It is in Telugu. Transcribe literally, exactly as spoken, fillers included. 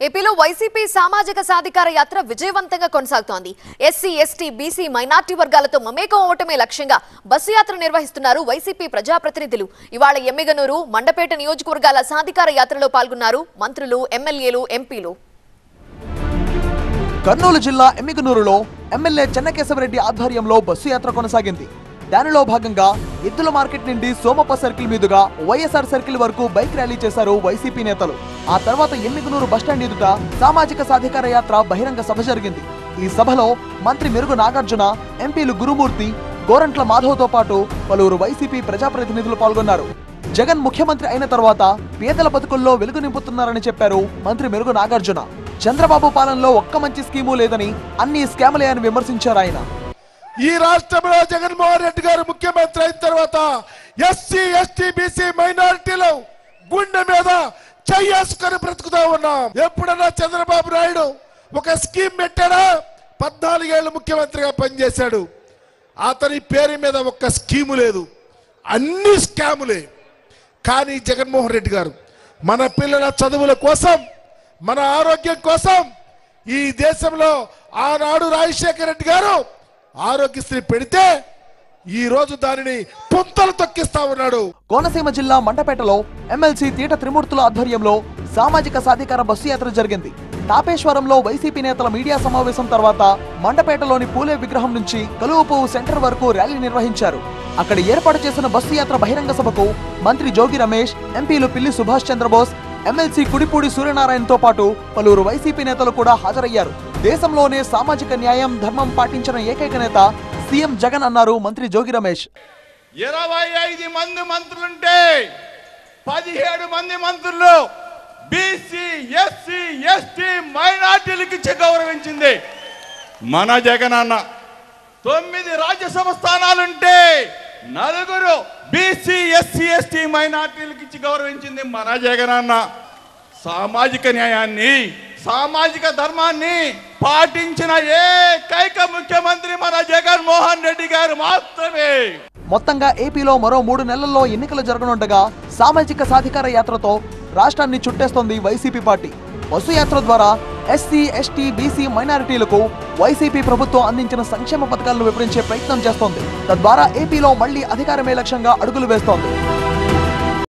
ఏపీలో వైసీపీ సామాజిక సాధికార యాత్ర విజయవంతంగా కొనసాగుతోంది. ఎస్సీ, ఎస్టీ, బీసీ, మైనార్టీ వర్గాలతో మమేకం అవటమే లక్ష్యంగా బస్సు యాత్ర నిర్వహిస్తున్నారు వైసీపీ ప్రజాప్రతినిధులు. ఇవాళ ఎమ్మిగనూరు, మండపేట నియోజకవర్గాల సాధికార యాత్రలో పాల్గొన్నారు మంత్రులు, ఎమ్మెల్యేలు, ఎంపీలు. కర్నూలు జిల్లా ఎమ్మిగనూరులో ఎమ్మెల్యే చెన్నకేశవరెడ్డి ఆధ్వర్యంలో బస్సు యాత్ర కొనసాగింది. దానిలో భాగంగా ఎద్దుల మార్కెట్ నుండి సోమప్ప సర్కిల్ మీదుగా వైఎస్ఆర్ సర్కిల్ వరకు బైక్ ర్యాలీ చేశారు వైసీపీ నేతలు. ఆ తర్వాత ఎమ్మిగనూరు బస్టాండ్ ఎదుట సామాజిక సాధికార యాత్ర బహిరంగ సభ జరిగింది. ఈ సభలో మంత్రి మెరుగు నాగార్జున, ఎంపీలు గురుమూర్తి, గోరంట్ల మాధవ్తో పాటు పలువురు వైసీపీ ప్రజాప్రతినిధులు పాల్గొన్నారు. జగన్ ముఖ్యమంత్రి అయిన తర్వాత పేదల బతుకుల్లో వెలుగు నింపుతున్నారని చెప్పారు మంత్రి మెరుగు నాగార్జున. చంద్రబాబు పాలనలో ఒక్క మంచి స్కీము లేదని, అన్ని స్కాములే అని విమర్శించారు ఆయన. ఈ రాష్ట్రంలో జగన్మోహన్ రెడ్డి గారు ముఖ్యమంత్రి అయిన తర్వాత ఎస్సీ, ఎస్టీ, బీసీ, మైనారిటీలు గుండె మీద చెయ్యేసుకొని బ్రతుకుతా ఉన్నాం. ఎప్పుడన్నా చంద్రబాబు నాయుడు ఒక స్కీమ్ పెట్టాడా? పద్నాలుగేళ్లు ముఖ్యమంత్రిగా పనిచేశాడు. అతని పేరు మీద ఒక్క స్కీము లేదు, అన్ని స్కాములే. కానీ జగన్మోహన్ రెడ్డి గారు మన పిల్లల చదువుల కోసం, మన ఆరోగ్యం కోసం ఈ దేశంలో ఆనాడు రాజశేఖర రెడ్డి గారు ఆరోగ్యశ్రీ పెడితే ఈ రోజు దానిని పుంతలు తొక్కిస్తా ఉన్నాడు. కోనసీమ జిల్లా మండపేటలో ఎమ్మెల్సీ తీట త్రిమూర్తుల ఆధ్వర్యంలో సామాజిక సాధికార బస్సు యాత్ర జరిగింది. తాపేశ్వరంలో వైసీపీ నేతల మీడియా సమావేశం తర్వాత మండపేటలోని పూలే విగ్రహం నుంచి కలువపువ్వు సెంటర్ వరకు ర్యాలీ నిర్వహించారు. అక్కడ ఏర్పాటు చేసిన బస్సు యాత్ర బహిరంగ సభకు మంత్రి జోగి రమేష్, ఎంపీలు పిల్లి సుభాష్ చంద్రబోస్, ఎమ్మెల్సీ కుడిపూడి సూర్యనారాయణతో పాటు పలువురు వైసీపీ నేతలు కూడా హాజరయ్యారు. దేశంలోనే సామాజిక న్యాయం, ధర్మం పాటించిన ఏకైక నేత సీఎం జగన్ అన్నారు మంత్రి జోగి రమేష్. ఇరవై ఐదు మంది మంత్రులుంటే పదిహేడు మంది మంత్రులు బీసీ, ఎస్సీ, ఎస్టీ, మైనార్టీలకు ఇచ్చి గౌరవించింది మన జగన్ అన్న. తొమ్మిది రాజ్యసభ స్థానాలుంటే నలుగురు బీసీ, ఎస్సీ, ఎస్టీ, మైనార్టీలకు ఇచ్చి గౌరవించింది మన జగన్ అన్న. సామాజిక న్యాయాన్ని, సామాజిక ధర్మాన్ని పాటించిన ఏకైక ముఖ్యమంత్రి మన జగన్మోహన్ రెడ్డి గారు మాత్రమే. మొత్తంగా ఏపీలో మరో మూడు నెలల్లో ఎన్నికలు జరగనుండగా సామాజిక సాధికార యాత్రతో రాష్ట్రాన్ని చుట్టేస్తోంది వైసీపీ పార్టీ. బస్సు యాత్ర ద్వారా ఎస్సీ, ఎస్టీ, బీసీ, మైనారిటీలకు వైసీపీ ప్రభుత్వం అందించిన సంక్షేమ పథకాలను వివరించే ప్రయత్నం చేస్తోంది. తద్వారా ఏపీలో మళ్లీ అధికారమే లక్ష్యంగా అడుగులు వేస్తోంది.